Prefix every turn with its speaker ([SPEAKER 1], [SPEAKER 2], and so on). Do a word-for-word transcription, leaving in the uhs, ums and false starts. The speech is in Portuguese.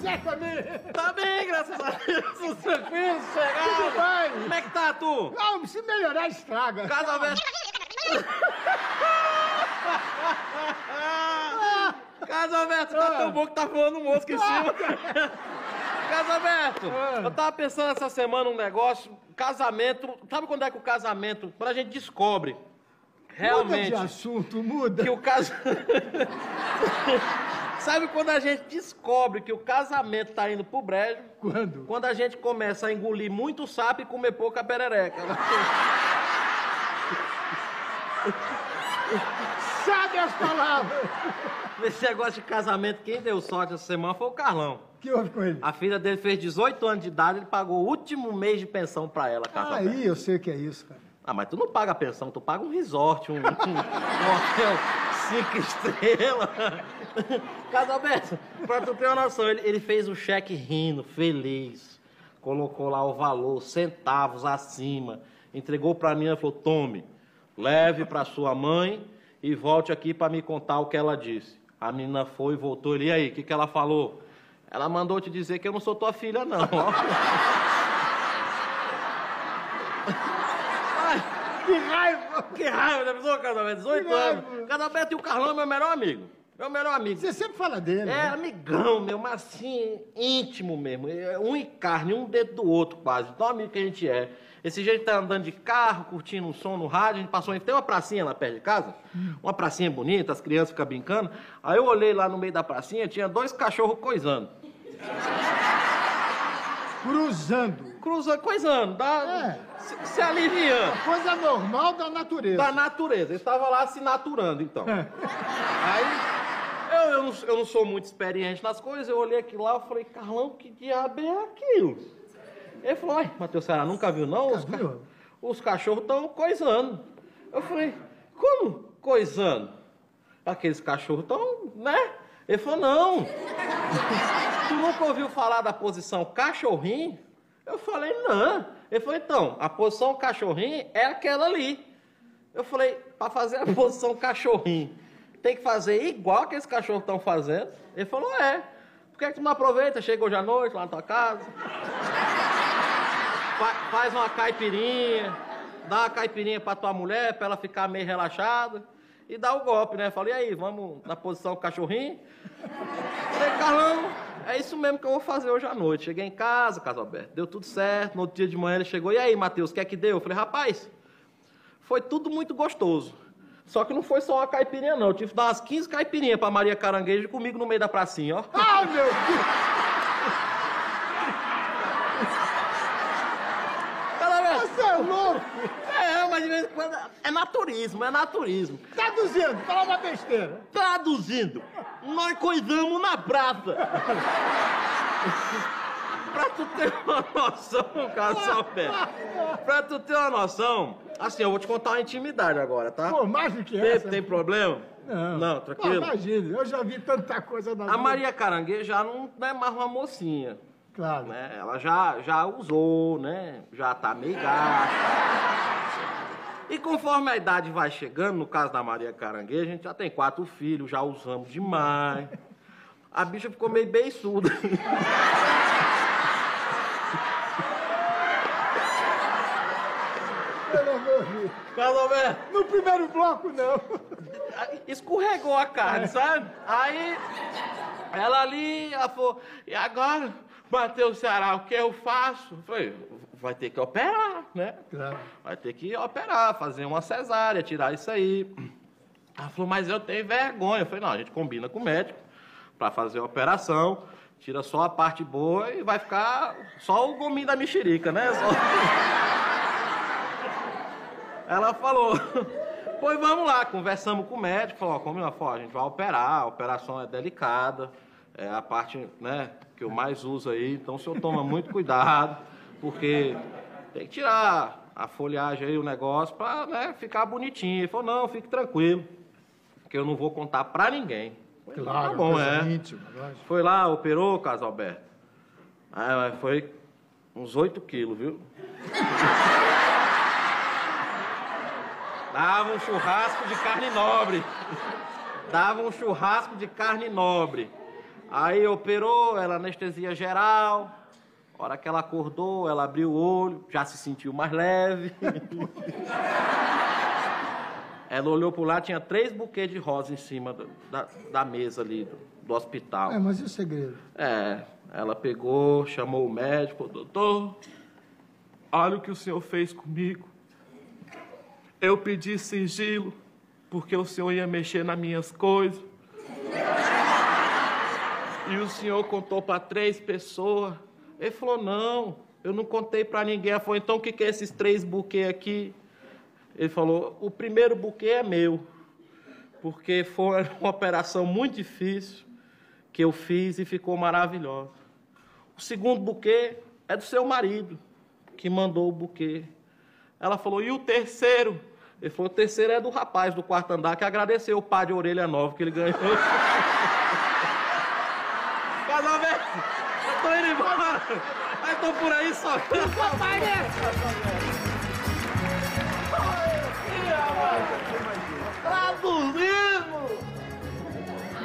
[SPEAKER 1] Zé também.
[SPEAKER 2] Tá bem, graças a Deus. Tudo tranquilo, sossegado.
[SPEAKER 1] Tudo bem.
[SPEAKER 2] Como é que tá, tu?
[SPEAKER 1] Não, se melhorar, estraga.
[SPEAKER 2] Casa aberta. Casa Alberto, tá tão bom que tá voando mosca em cima. Casa Alberto, eu tava pensando essa semana um negócio, casamento, sabe quando é que o casamento, quando a gente descobre realmente...
[SPEAKER 1] Muda de assunto, muda.
[SPEAKER 2] Que o cas... Sabe quando a gente descobre que o casamento tá indo pro brejo?
[SPEAKER 1] Quando?
[SPEAKER 2] Quando a gente começa a engolir muito sapo e comer pouca perereca.
[SPEAKER 1] Sabe as palavras.
[SPEAKER 2] Nesse negócio de casamento, quem deu sorte essa semana foi o Carlão.
[SPEAKER 1] O que houve com ele?
[SPEAKER 2] A filha dele fez dezoito anos de idade, ele pagou o último mês de pensão pra ela, Casa Alberto.
[SPEAKER 1] Aí eu sei o que é isso, cara.
[SPEAKER 2] Ah, mas tu não paga pensão, tu paga um resort, um, um, um hotel cinco estrelas. Casa Alberto, pra tu ter uma noção, ele, ele fez o cheque rindo, feliz, colocou lá o valor, centavos acima, entregou pra mim e falou, tome, leve pra sua mãe e volte aqui pra me contar o que ela disse. A menina foi e voltou, ele, e aí, o que, que ela falou? Ela mandou te dizer que eu não sou tua filha, não, ó.
[SPEAKER 1] Que raiva!
[SPEAKER 2] Que raiva, já pensou, Casalberto? dezoito anos. Casalberto e o Carlão é meu melhor amigo. Meu melhor amigo.
[SPEAKER 1] Você sempre fala dele,
[SPEAKER 2] É,
[SPEAKER 1] né?
[SPEAKER 2] amigão, meu, mas assim, íntimo mesmo. É um em carne, um dentro do outro quase. Tão amigo que a gente é. Esse jeito tá andando de carro, curtindo um som no rádio, a gente passou... Tem uma pracinha lá perto de casa, hum. uma pracinha bonita, as crianças ficam brincando. Aí eu olhei lá no meio da pracinha, tinha dois cachorros coisando.
[SPEAKER 1] Cruzando.
[SPEAKER 2] Cruzando, coisando, dá,
[SPEAKER 1] É.
[SPEAKER 2] se, se aliviando.
[SPEAKER 1] Coisa normal da natureza.
[SPEAKER 2] Da natureza. Ele estava lá se naturando, então.
[SPEAKER 1] É.
[SPEAKER 2] Aí, eu, eu, não, eu não sou muito experiente nas coisas, eu olhei aquilo lá e falei, Carlão, que diabo é aquilo? Ele falou, ai, Matheus Ceará, nunca viu não?
[SPEAKER 1] Nunca
[SPEAKER 2] Os,
[SPEAKER 1] viu?
[SPEAKER 2] ca... Os cachorros estão coisando. Eu falei, como coisando? Aqueles cachorros estão, né? Ele falou, não. Tu nunca ouviu falar da posição cachorrinho? Eu falei, não. Ele falou, então, a posição cachorrinho é aquela ali. Eu falei, para fazer a posição cachorrinho, tem que fazer igual que esses cachorros estão fazendo? Ele falou, é. Por que, é que tu não aproveita? Chega hoje à noite lá na tua casa. Faz uma caipirinha, dá uma caipirinha pra tua mulher, pra ela ficar meio relaxada, e dá o golpe, né? Falei, e aí, vamos na posição cachorrinho? Falei, Carlão, é isso mesmo que eu vou fazer hoje à noite. Cheguei em casa, Casalberto, deu tudo certo, no outro dia de manhã ele chegou, e aí, Matheus, o que é que deu? Eu falei, rapaz, foi tudo muito gostoso. Só que não foi só uma caipirinha, não. Eu tive que dar umas quinze caipirinhas pra Maria Caranguejo comigo no meio da pracinha, ó.
[SPEAKER 1] Ah, meu Deus! Você é louco!
[SPEAKER 2] É, mas de vez em quando é naturismo, é naturismo.
[SPEAKER 1] Traduzindo, fala uma besteira.
[SPEAKER 2] Traduzindo, nós coisamos na praça. Pra tu ter uma noção, Casalberto, pra tu ter uma noção, assim, eu vou te contar uma intimidade agora, tá?
[SPEAKER 1] Pô, mais do que
[SPEAKER 2] Tem,
[SPEAKER 1] essa.
[SPEAKER 2] tem problema?
[SPEAKER 1] Não.
[SPEAKER 2] Não, tranquilo?
[SPEAKER 1] Pô, imagine, eu já vi tanta coisa na
[SPEAKER 2] A
[SPEAKER 1] vida.
[SPEAKER 2] Maria Caranguejo já não é mais uma mocinha.
[SPEAKER 1] Claro.
[SPEAKER 2] Né? Ela já, já usou, né? Já tá meio gasta. E conforme a idade vai chegando, no caso da Maria Caranguejo, a gente já tem quatro filhos, já usamos demais. A bicha ficou meio beiçuda.
[SPEAKER 1] Pelo amor de Deus.
[SPEAKER 2] Casalberto,
[SPEAKER 1] No primeiro bloco, não.
[SPEAKER 2] escorregou a carne, sabe? Aí, ela ali, ela falou, e agora, Matheus Ceará, o que eu faço? Eu falei, vai ter que operar, né?
[SPEAKER 1] Claro.
[SPEAKER 2] Vai ter que operar, fazer uma cesárea, tirar isso aí. Ela falou, mas eu tenho vergonha. Eu falei, não, a gente combina com o médico pra fazer a operação, tira só a parte boa e vai ficar só o gominho da mexerica, né? Só... Ela falou, pois vamos lá, conversamos com o médico, falou, ó, combina, falou, a gente vai operar, a operação é delicada, é a parte, né, que eu mais uso aí, então o senhor toma muito cuidado, porque tem que tirar a folhagem aí, o negócio, pra, né, ficar bonitinho. Ele falou, não, fique tranquilo, que eu não vou contar pra ninguém.
[SPEAKER 1] Claro,
[SPEAKER 2] tá bom,
[SPEAKER 1] coisa
[SPEAKER 2] é.
[SPEAKER 1] íntima, lógico.
[SPEAKER 2] Foi lá, operou, Casalberto. Aí foi uns oito quilos, viu? Dava um churrasco de carne nobre. Dava um churrasco de carne nobre. Aí operou, ela anestesia geral. A hora que ela acordou, ela abriu o olho, já se sentiu mais leve. Ela olhou pro lado, tinha três buquês de rosa em cima do, da, da mesa ali do, do hospital.
[SPEAKER 1] É, mas e o segredo?
[SPEAKER 2] É, ela pegou, chamou o médico, doutor, olha o que o senhor fez comigo. Eu pedi sigilo, porque o senhor ia mexer nas minhas coisas. E o senhor contou para três pessoas. Ele falou, não, eu não contei para ninguém. Ela falou, então o que, que é esses três buquês aqui? Ele falou, o primeiro buquê é meu, porque foi uma operação muito difícil que eu fiz e ficou maravilhosa. O segundo buquê é do seu marido, que mandou o buquê. Ela falou, e o terceiro? Ele falou, o terceiro é do rapaz do quarto andar, que agradeceu o par de orelha nova que ele ganhou. Casamento, eu tô indo embora. Aí tô por aí só. Papai, né?